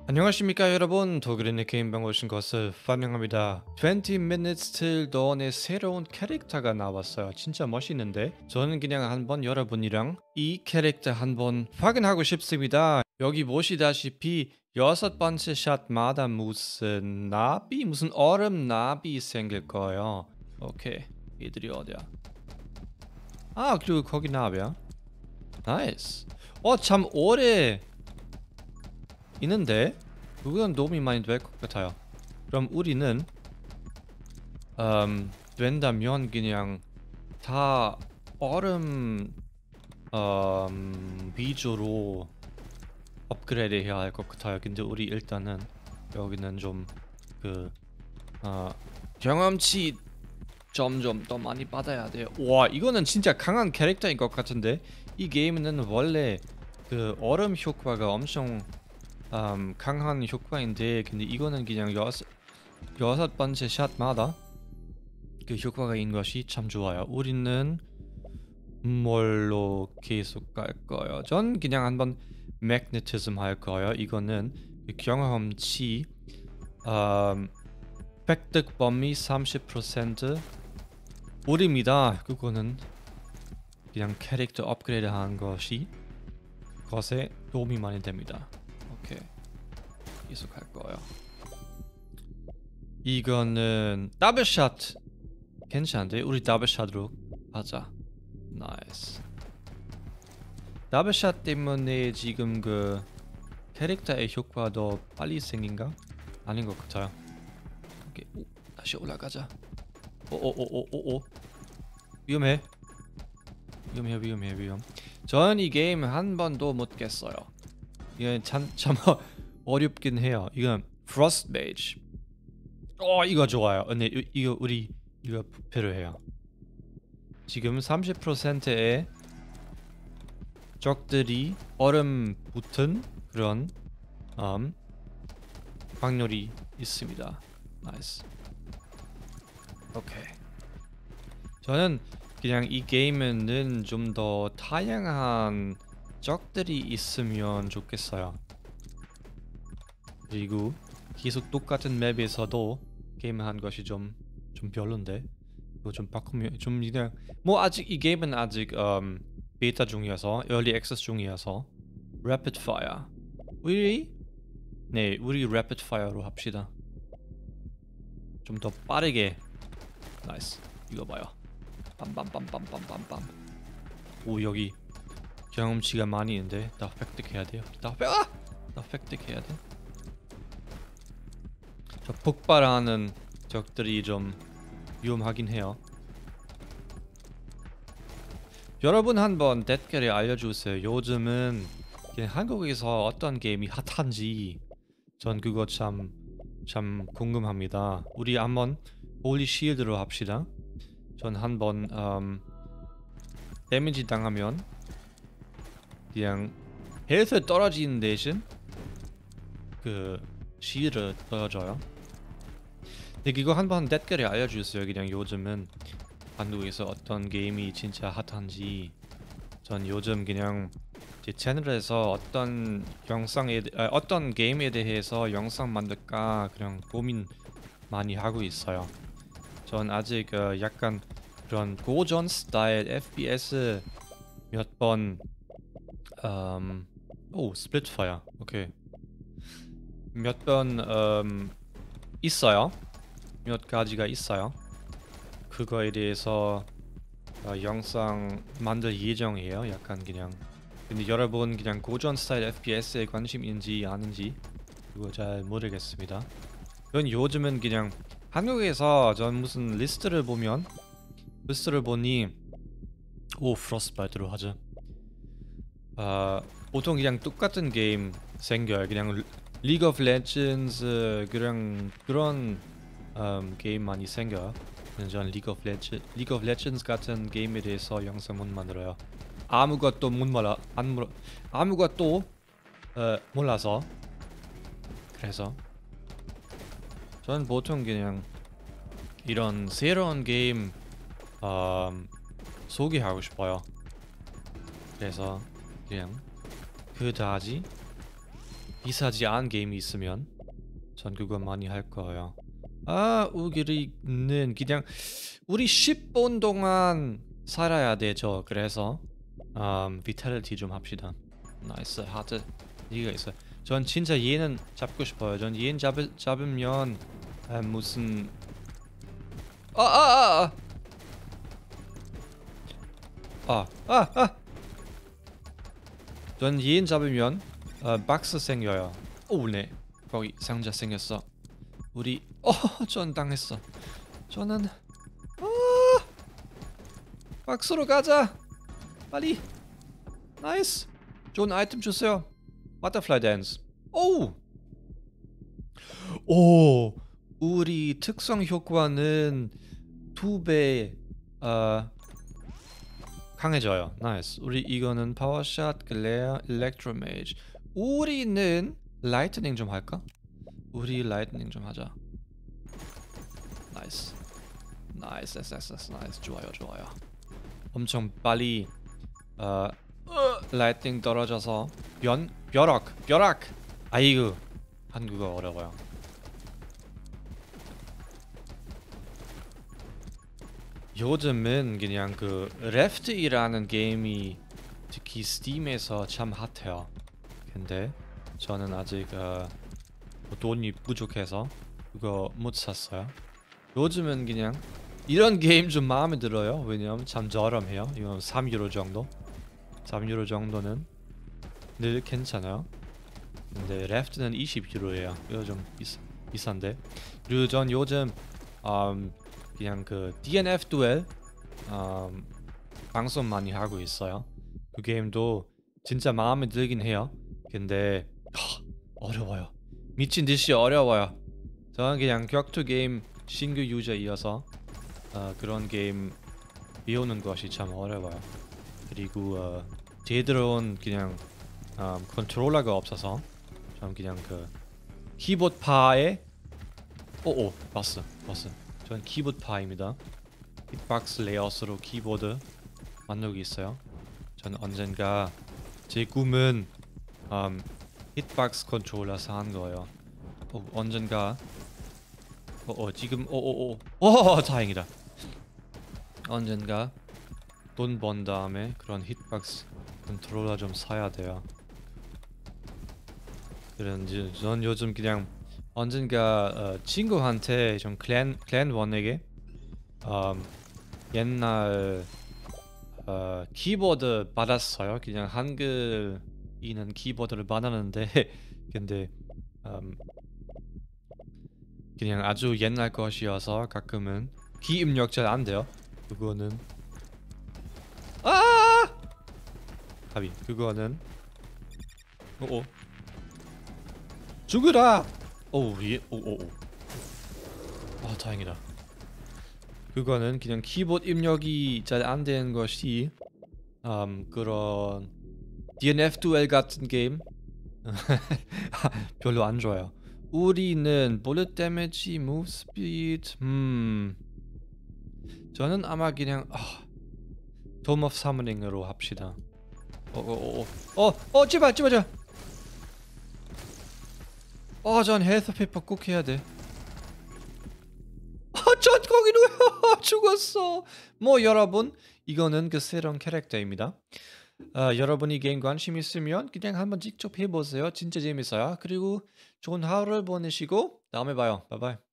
안녕하십니까 여러분, 독일인의 게임방 오신 것을 환영합니다. 20 Minutes Till Dawn의 새로운 캐릭터가 나왔어요. 진짜 멋있는데 저는 그냥 한번 여러분이랑 이 캐릭터 한번 확인하고 싶습니다. 여기 보시다시피 6번째 샷마다 무슨 나비, 무슨 얼음 나비 생길 거예요. 오케이, 얘들이 어디야? 아, 그리고 거기 나비야. 나이스. 참 오래 있는데 그건 도움이 많이 될 것 같아요. 그럼 우리는 된다면 그냥 다 얼음 위주로 업그레이드 해야 할 것 같아요. 근데 우리 일단은 여기는 좀 그 경험치 점점 더 많이 받아야 돼요. 와, 이거는 진짜 강한 캐릭터인 것 같은데 이 게임은 원래 그 얼음 효과가 엄청 강한 효과인데, 근데 이거는 그냥 여섯 번째 샷마다 그 효과가 있는 것이 참 좋아요. 우리는 뭘로 계속 갈 거예요? 전 그냥 한번 매그네티즘 할 거예요. 이거는 그 경험치 획득 범위 30% 우리입니다. 그거는 그냥 캐릭터 업그레이드 하는 것이 것에 도움이 많이 됩니다. 오케이, 계속 할 거예요. 이거는 더블샷 괜찮은데? 우리 더블샷으로 하자. 나이스. 더블샷 때문에 지금 그 캐릭터의 효과도 빨리 생긴가? 아닌 것 같아요. 오케이. 오, 다시 올라가자. 오오오오오오. 위험해. 위험. 전 이 게임 한 번도 못 깼어요. 이건 참 어렵긴 해요. 이건 프로스트 메이지. 이거 좋아요. 근데 이거 우리 이거 필요해요. 지금 30%의 적들이 얼음 붙은 그런 확률이 있습니다. 나이스. 오케이. 저는 그냥 이 게임에는 좀 더 다양한 적들이 있으면 좋겠어요. 그리고 계속 똑같은 맵에서도 게임을 한 것이 좀 별론데 이거 좀 바꾸면 좀 그냥 뭐 아직 이 게임은 아직 베타 중이어서 early access 중이어서 rapid fire 우리 rapid fire로 합시다. 좀 더 빠르게. 나이스. 이거 봐요. 빰빰빰빰빰빰빰. 오, 여기 경험치가 많이 있는데 다 획득해야 돼요. 다 획득해야 돼. 저 폭발하는 적들이 좀 위험하긴 해요. 여러분 한번 댓글에 알려주세요. 요즘은 한국에서 어떤 게임이 핫한지 전 그거 참 궁금합니다. 우리 한번 홀리 쉴드로 합시다. 전 한번 데미지 당하면 그냥 헬스 떨어지는 대신 그 실드 떨어져요. 근데 이거 한번 댓글에 알려주세요. 그냥 요즘은 한국에서 어떤 게임이 진짜 핫한지. 전 요즘 그냥 제 채널에서 어떤 어떤 게임에 대해서 영상 만들까 그냥 고민 많이 하고 있어요. 전 아직 약간 그런 고전 스타일 FPS 몇 번 스플릿파이어. 오케이. 몇 번 있어요. 몇 가지가 있어요. 그거에 대해서 영상 만들 예정이에요. 약간 그냥. 근데 여러분 그냥 고전 스타일 FPS에 관심인지 아닌지 그거 잘 모르겠습니다. 전 요즘은 그냥 한국에서 전 무슨 리스트를 보니 프로스트바이트로 하자. 보통 그냥 똑같은 게임 생겨요. 그냥 리그 오브 레전드 그런 게임 많이 생겨요. 전 리그 오브 레전드 같은 게임에 대해서 영상 못 만들어요. 아무것도 몰라서. 그래서 저는 보통 그냥 이런 새로운 게임 소개하고 싶어요. 그래서 그냥 그다지 비싸지 않은 게임이 있으면 전 그거 많이 할 거예요. 우리는 그냥 우리 10분 동안 살아야 되죠. 그래서 비탈리티 좀 합시다. 나이스 하트 이가 있어요. 전 진짜 얘는 잡고 싶어요. 전 얘는 잡으면 무슨 아아아아 전 얘는 잡으면 박스 생겨요. 오네 거기 상자 생겼어. 우리 전 당했어. 저는 박스로 가자. 빨리. 나이스. 좋은 아이템 주세요. 버터플라이 댄스. 오. 우리 특성 효과는 2배 강해져요. 나이스. 우리 이거는 파워샷, 글레어, 일렉트로 메이지. 우리는 라이트닝 좀 할까? 우리 라이트닝 좀 하자. 나이스. 나이스. 나이스. 좋아요. 엄청 빨리 라이팅 떨어져서 벼락 아이고 한국어 어려워요. 요즘은 그냥 그 레프트이라는 게임이 특히 스팀에서 참 핫해요. 근데 저는 아직 돈이 부족해서 그거 못 샀어요. 요즘은 그냥 이런 게임 좀 마음에 들어요. 왜냐면 참 저렴해요. 이건 3유로 정도. 3유로 정도는 늘 괜찮아요. 근데 레프트는 20유로예요. 이거 좀 비싼데. 그리고 전 요즘 그냥 그 DNF 듀엘 방송 많이 하고 있어요. 그 게임도 진짜 마음에 들긴 해요. 근데 어려워요. 미친 듯이 어려워요. 저는 그냥 격투 게임 신규 유저이어서 그런 게임 배우는 것이 참 어려워요. 그리고 제대로 온 그냥 컨트롤러가 없어서 좀 그냥 그 키보드파에 봤어. 전 키보드파입니다. 힛박스 레이아웃으로 키보드 만들고 있어요. 저는 언젠가 제 꿈은 힛박스 컨트롤러 사는 거예요. 언젠가 지금 다행이다. 언젠가 돈 번 다음에 그런 힛박스 컨트롤러 좀 사야 돼요. 그런지 전 요즘 그냥 언젠가 친구한테 좀 클랜 원에게 옛날 키보드 받았어요. 그냥 한글 있는 키보드를 받았는데 근데 그냥 아주 옛날 것이어서 가끔은 키 입력 잘 안 돼요. 그거는 가비 그거는 죽으라. 다행이다. 그거는 그냥 키보드 입력이 잘 안 되는 것이 그런 DNF 듀엘 같은 게임 별로 안 좋아요. 우리는 bullet damage, move speed. 저는 아마 그냥 Tome of Summoning으로 합시다. 제발. 전 헬스 페이퍼 꼭 해야 돼. 전 거기로 죽었어. 뭐 여러분, 이거는 그 새로운 캐릭터입니다. 여러분이 게임 관심 있으면 그냥 한번 직접 해보세요. 진짜 재밌어요. 그리고 좋은 하루를 보내시고 다음에 봐요. 바이바이.